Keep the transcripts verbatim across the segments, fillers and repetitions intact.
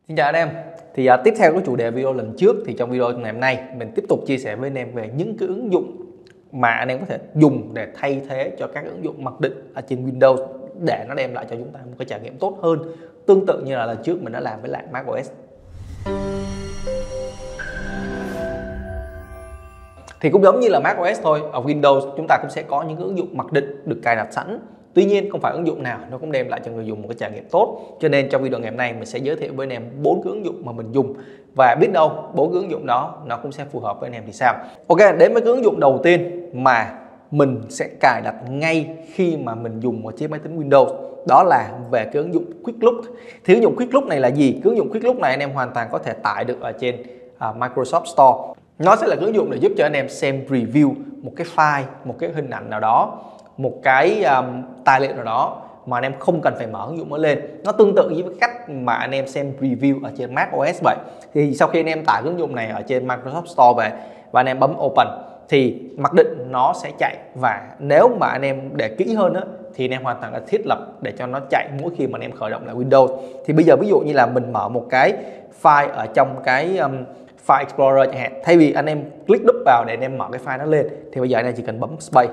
Xin chào anh em. Thì uh, tiếp theo cái chủ đề video lần trước thì trong video ngày hôm nay mình tiếp tục chia sẻ với anh em về những cái ứng dụng mà anh em có thể dùng để thay thế cho các ứng dụng mặc định ở trên Windows để nó đem lại cho chúng ta một cái trải nghiệm tốt hơn, tương tự như là lần trước mình đã làm với lại macOS. Thì cũng giống như là macOS thôi, ở Windows chúng ta cũng sẽ có những cái ứng dụng mặc định được cài đặt sẵn. Tuy nhiên không phải ứng dụng nào nó cũng đem lại cho người dùng một cái trải nghiệm tốt. Cho nên trong video ngày hôm nay mình sẽ giới thiệu với anh em bốn cái ứng dụng mà mình dùng, và biết đâu bốn cái ứng dụng đó nó cũng sẽ phù hợp với anh em thì sao. Ok, đến với cái ứng dụng đầu tiên mà mình sẽ cài đặt ngay khi mà mình dùng ở chiếc máy tính Windows, đó là về cái ứng dụng Quick Look. Thì ứng dụng Quick Look này là gì? Cái ứng dụng Quick Look này anh em hoàn toàn có thể tải được ở trên uh, Microsoft Store. Nó sẽ là cái ứng dụng để giúp cho anh em xem review một cái file, một cái hình ảnh nào đó, một cái um, tài liệu nào đó mà anh em không cần phải mở ứng dụng mới lên. Nó tương tự với cách mà anh em xem review ở trên macOS vậy. Thì sau khi anh em tải ứng dụng này ở trên Microsoft Store về và anh em bấm Open thì mặc định nó sẽ chạy, và nếu mà anh em để kỹ hơn á, thì anh em hoàn toàn là thiết lập để cho nó chạy mỗi khi mà anh em khởi động lại Windows. Thì bây giờ ví dụ như là mình mở một cái file ở trong cái um, File Explorer chẳng hạn, thay vì anh em click đúp vào để anh em mở cái file nó lên, thì bây giờ anh em chỉ cần bấm space.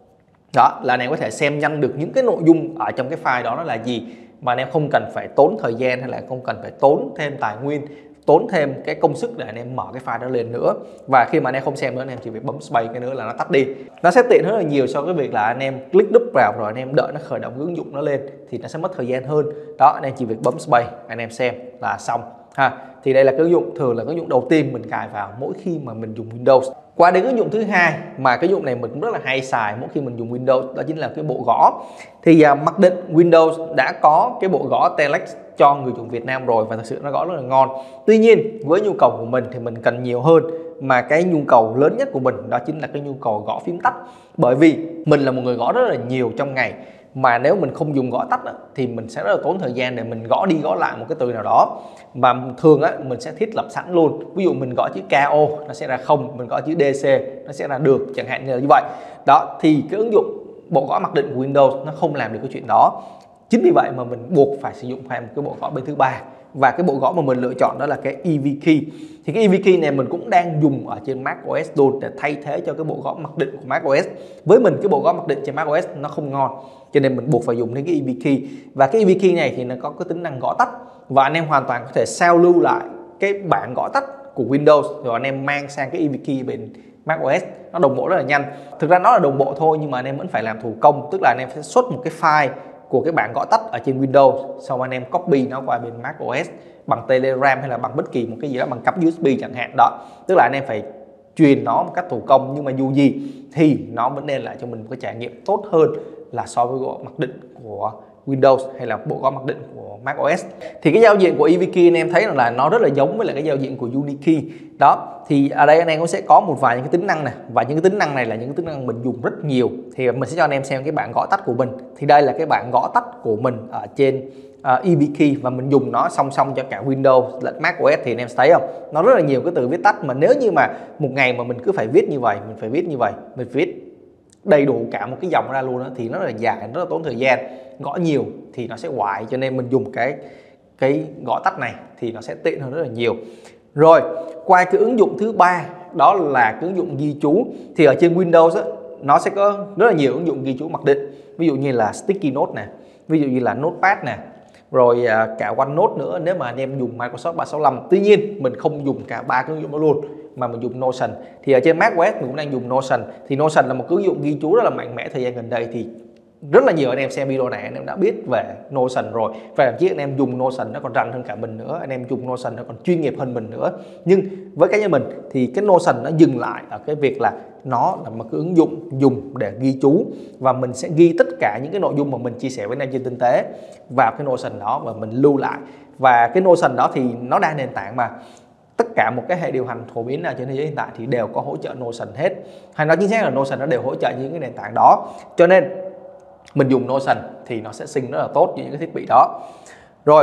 Đó là anh em có thể xem nhanh được những cái nội dung ở trong cái file đó nó là gì, mà anh em không cần phải tốn thời gian hay là không cần phải tốn thêm tài nguyên, tốn thêm cái công sức để anh em mở cái file đó lên nữa. Và khi mà anh em không xem nữa, anh em chỉ việc bấm space cái nữa là nó tắt đi. Nó sẽ tiện rất là nhiều so với việc là anh em click đúp vào rồi anh em đợi nó khởi động cái ứng dụng nó lên, thì nó sẽ mất thời gian hơn. Đó, anh em chỉ việc bấm space, anh em xem là xong ha. Thì đây là cái ứng dụng, thường là cái ứng dụng đầu tiên mình cài vào mỗi khi mà mình dùng Windows. Qua đến ứng dụng thứ hai mà cái ứng dụng này mình cũng rất là hay xài mỗi khi mình dùng Windows, đó chính là cái bộ gõ. Thì à, mặc định Windows đã có cái bộ gõ Telex cho người dùng Việt Nam rồi, và thật sự nó gõ rất là ngon. Tuy nhiên với nhu cầu của mình thì mình cần nhiều hơn, mà cái nhu cầu lớn nhất của mình đó chính là cái nhu cầu gõ phím tắt. Bởi vì mình là một người gõ rất là nhiều trong ngày, mà nếu mình không dùng gõ tắt á, thì mình sẽ rất là tốn thời gian để mình gõ đi gõ lại một cái từ nào đó. Mà thường á, mình sẽ thiết lập sẵn luôn. Ví dụ mình gõ chữ ca o nó sẽ ra không, mình gõ chữ đê xê nó sẽ ra được, chẳng hạn như là như vậy. Đó, thì cái ứng dụng bộ gõ mặc định của Windows nó không làm được cái chuyện đó. Chính vì vậy mà mình buộc phải sử dụng thêm một cái bộ gõ bên thứ ba. Và cái bộ gõ mà mình lựa chọn đó là cái e vê Key. Thì cái e vê Key này mình cũng đang dùng ở trên macOS luôn để thay thế cho cái bộ gõ mặc định của macOS. Với mình cái bộ gõ mặc định trên macOS nó không ngon, cho nên mình buộc phải dùng đến cái e vê Key. Và cái e vê Key này thì nó có cái tính năng gõ tắt, và anh em hoàn toàn có thể sao lưu lại cái bảng gõ tắt của Windows rồi anh em mang sang cái e vê Key bên macOS, nó đồng bộ rất là nhanh. Thực ra nó là đồng bộ thôi, nhưng mà anh em vẫn phải làm thủ công, tức là anh em sẽ xuất một cái file của cái bảng gõ tắt ở trên Windows, sau anh em copy nó qua bên macOS bằng Telegram hay là bằng bất kỳ một cái gì đó, bằng cắm u ét bê chẳng hạn. Đó, tức là anh em phải truyền nó một cách thủ công, nhưng mà dù gì thì nó vẫn đem lại cho mình một cái trải nghiệm tốt hơn là so với bộ mặc định của Windows hay là bộ gõ mặc định của macOS. Thì cái giao diện của e vê Key anh em thấy là nó rất là giống với lại cái giao diện của Unikey. Đó, thì ở đây anh em cũng sẽ có một vài những cái tính năng này, và những cái tính năng này là những cái tính năng mình dùng rất nhiều. Thì mình sẽ cho anh em xem cái bảng gõ tắt của mình. Thì đây là cái bảng gõ tắt của mình ở trên uh, e vê Key, và mình dùng nó song song cho cả Windows lẫn macOS. Thì anh em thấy không, nó rất là nhiều cái từ viết tắt, mà nếu như mà một ngày mà mình cứ phải viết như vậy, mình phải viết như vậy, mình viết đầy đủ cả một cái dòng ra luôn đó, thì nó rất là dài, rất là tốn thời gian. Gõ nhiều thì nó sẽ hoài, cho nên mình dùng cái cái gõ tắt này thì nó sẽ tiện hơn rất là nhiều. Rồi qua cái ứng dụng thứ ba, đó là cái ứng dụng ghi chú. Thì ở trên Windows á, nó sẽ có rất là nhiều ứng dụng ghi chú mặc định, ví dụ như là Sticky Note nè, ví dụ như là Notepad nè, rồi cả OneNote nữa nếu mà anh em dùng Microsoft ba sáu lăm. Tuy nhiên mình không dùng cả ba cái ứng dụng đó luôn, mà mình dùng Notion. Thì ở trên macOS mình cũng đang dùng Notion. Thì Notion là một cái ứng dụng ghi chú rất là mạnh mẽ thời gian gần đây. Thì rất là nhiều anh em xem video này anh em đã biết về Notion rồi, và thậm chí anh em dùng Notion nó còn rành hơn cả mình nữa, anh em dùng Notion nó còn chuyên nghiệp hơn mình nữa. Nhưng với cá nhân mình thì cái Notion nó dừng lại ở cái việc là nó là một cái ứng dụng dùng để ghi chú, và mình sẽ ghi tất cả những cái nội dung mà mình chia sẻ với anh em trên tinh tế vào cái Notion đó và mình lưu lại. Và cái Notion đó thì nó đa nền tảng, mà tất cả một cái hệ điều hành phổ biến nào trên thế giới hiện tại thì đều có hỗ trợ Notion hết, hay nói chính xác là Notion nó đều hỗ trợ những cái nền tảng đó. Cho nên mình dùng Notion thì nó sẽ sync rất là tốt với những cái thiết bị đó. Rồi,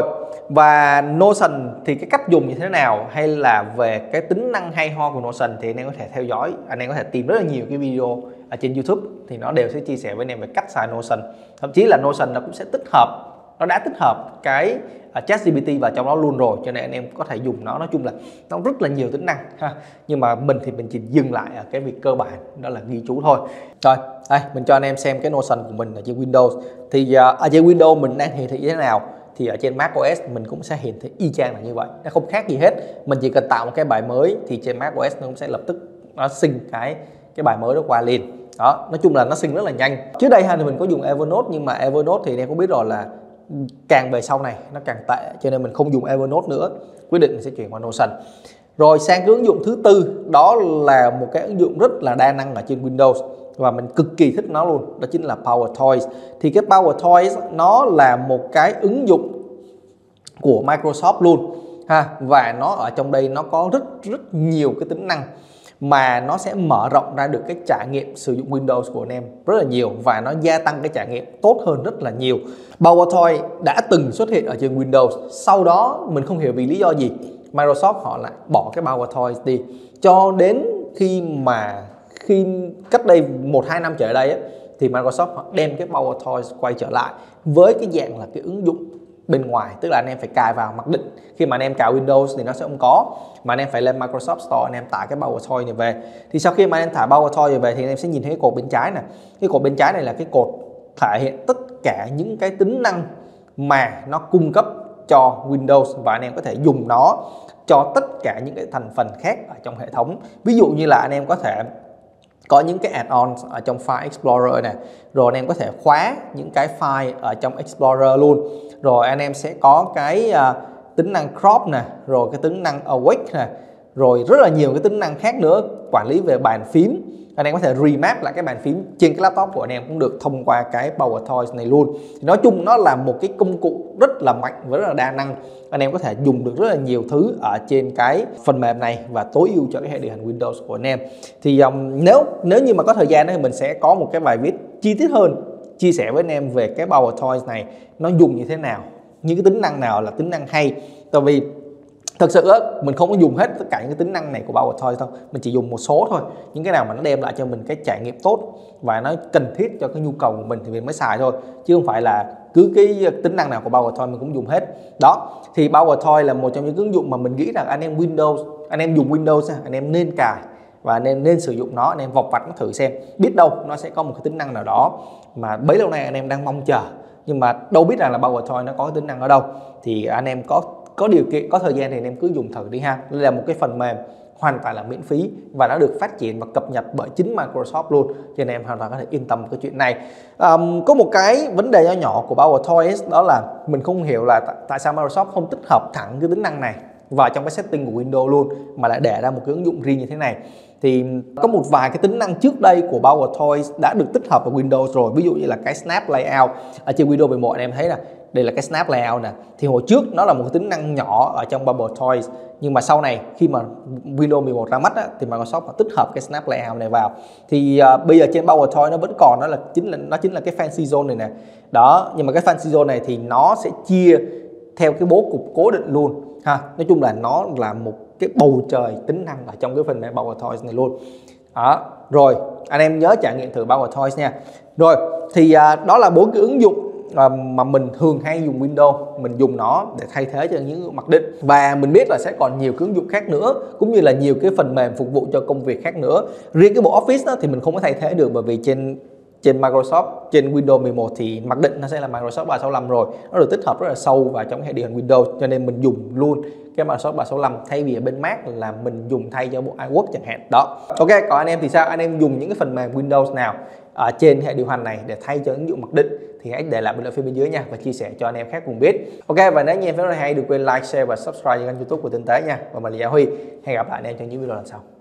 và Notion thì cái cách dùng như thế nào, hay là về cái tính năng hay ho của Notion thì anh em có thể theo dõi, anh em có thể tìm rất là nhiều cái video ở trên YouTube, thì nó đều sẽ chia sẻ với anh em về cách xài Notion. Thậm chí là Notion nó cũng sẽ tích hợp nó đã tích hợp cái uh, ChatGPT vào trong đó luôn rồi, cho nên anh em có thể dùng nó. Nói chung là nó rất là nhiều tính năng ha, nhưng mà mình thì mình chỉ dừng lại ở cái việc cơ bản đó là ghi chú thôi. Rồi đây mình cho anh em xem cái Notion của mình ở trên Windows. Thì uh, ở trên Windows mình đang hiển thị như thế nào thì ở trên macOS mình cũng sẽ hiển thị y chang là như vậy, nó không khác gì hết. Mình chỉ cần tạo một cái bài mới thì trên macOS nó cũng sẽ lập tức nó sync cái cái bài mới đó qua liền. Đó, nói chung là nó sync rất là nhanh. Trước đây ha thì mình có dùng Evernote, nhưng mà Evernote thì em cũng biết rồi là càng về sau này nó càng tệ, cho nên mình không dùng Evernote nữa, quyết định sẽ chuyển qua Notion. Rồi sang cái ứng dụng thứ tư, đó là một cái ứng dụng rất là đa năng ở trên Windows và mình cực kỳ thích nó luôn, đó chính là PowerToys. Thì cái PowerToys nó là một cái ứng dụng của Microsoft luôn ha, và nó ở trong đây nó có rất rất nhiều cái tính năng mà nó sẽ mở rộng ra được cái trải nghiệm sử dụng Windows của anh em rất là nhiều, và nó gia tăng cái trải nghiệm tốt hơn rất là nhiều. PowerToys đã từng xuất hiện ở trên Windows, sau đó mình không hiểu vì lý do gì Microsoft họ lại bỏ cái PowerToys đi, cho đến khi mà khi cách đây một hai năm trở lại đây ấy, thì Microsoft họ đem cái PowerToys quay trở lại với cái dạng là cái ứng dụng bên ngoài, tức là anh em phải cài vào mặc định. Khi mà anh em cài Windows thì nó sẽ không có, mà anh em phải lên Microsoft Store anh em tải cái PowerToys này về. Thì sau khi mà anh em tải PowerToys này về thì anh em sẽ nhìn thấy cái cột bên trái này. Cái cột bên trái này là cái cột thể hiện tất cả những cái tính năng mà nó cung cấp cho Windows, và anh em có thể dùng nó cho tất cả những cái thành phần khác ở trong hệ thống. Ví dụ như là anh em có thể có những cái add-ons ở trong File Explorer này, rồi anh em có thể khóa những cái file ở trong Explorer luôn. Rồi anh em sẽ có cái uh, tính năng crop nè, rồi cái tính năng awake nè, rồi rất là nhiều cái tính năng khác nữa, quản lý về bàn phím. Anh em có thể remap lại cái bàn phím trên cái laptop của anh em cũng được thông qua cái PowerToys này luôn. Thì nói chung nó là một cái công cụ rất là mạnh và rất là đa năng. Anh em có thể dùng được rất là nhiều thứ ở trên cái phần mềm này và tối ưu cho cái hệ điều hành Windows của anh em. Thì um, nếu nếu như mà có thời gian thì mình sẽ có một cái bài viết chi tiết hơn chia sẻ với anh em về cái PowerToys này nó dùng như thế nào, những cái tính năng nào là tính năng hay. Tại vì thật sự á, mình không có dùng hết tất cả những cái tính năng này của PowerToys đâu, mình chỉ dùng một số thôi, những cái nào mà nó đem lại cho mình cái trải nghiệm tốt và nó cần thiết cho cái nhu cầu của mình thì mình mới xài thôi, chứ không phải là cứ cái tính năng nào của PowerToys mình cũng dùng hết. Đó, thì PowerToys là một trong những ứng dụng mà mình nghĩ rằng anh em Windows, anh em dùng Windows anh em nên cài và anh em nên sử dụng nó, anh em vọc vạch nó thử xem, biết đâu nó sẽ có một cái tính năng nào đó mà bấy lâu nay anh em đang mong chờ, nhưng mà đâu biết rằng là PowerToys nó có cái tính năng ở đâu. Thì anh em có có điều kiện, có thời gian thì anh em cứ dùng thử đi ha. Đây là một cái phần mềm hoàn toàn là miễn phí và nó được phát triển và cập nhật bởi chính Microsoft luôn, cho nên em hoàn toàn có thể yên tâm cái chuyện này. Um, có một cái vấn đề nhỏ nhỏ của PowerToys đó là mình không hiểu là tại sao Microsoft không tích hợp thẳng cái tính năng này vào trong cái setting của Windows luôn, mà lại để ra một cái ứng dụng riêng như thế này. Thì có một vài cái tính năng trước đây của PowerToys đã được tích hợp vào Windows rồi, ví dụ như là cái Snap Layout ở trên Windows mười một anh em thấy nè, đây là cái Snap Layout nè. Thì hồi trước nó là một cái tính năng nhỏ ở trong PowerToys, nhưng mà sau này khi mà Windows mười một ra mắt á, thì Microsoft đã tích hợp cái Snap Layout này vào. Thì uh, bây giờ trên PowerToys nó vẫn còn, đó là chính là nó chính là cái Fancy Zone này nè. Đó, nhưng mà cái Fancy Zone này thì nó sẽ chia theo cái bố cục cố định luôn ha. Nói chung là nó là một cái bầu trời tính năng ở trong cái phần mềm PowerToys này luôn. Đó, rồi anh em nhớ trải nghiệm thử PowerToys nha. Rồi thì uh, đó là bốn cái ứng dụng uh, mà mình thường hay dùng Windows, mình dùng nó để thay thế cho những mặc định, và mình biết là sẽ còn nhiều cái ứng dụng khác nữa, cũng như là nhiều cái phần mềm phục vụ cho công việc khác nữa. Riêng cái bộ Office đó thì mình không có thay thế được, bởi vì trên trên Microsoft, trên Windows mười một thì mặc định nó sẽ là Microsoft ba sáu năm rồi, nó được tích hợp rất là sâu vào trong hệ điều hành Windows, cho nên mình dùng luôn cái Microsoft ba sáu năm thay vì ở bên Mac là mình dùng thay cho bộ iWork chẳng hạn. Đó, ok. Còn anh em thì sao? Anh em dùng những cái phần mềm Windows nào ở trên hệ điều hành này để thay cho ứng dụng mặc định thì hãy để lại bình luận phía bên dưới nha, và chia sẻ cho anh em khác cùng biết. Ok, và nếu như em thấy rất là hay, đừng quên like, share và subscribe kênh YouTube của Tinh Tế nha. Và mình là Gia Huy, hẹn gặp lại anh em trong những video lần sau.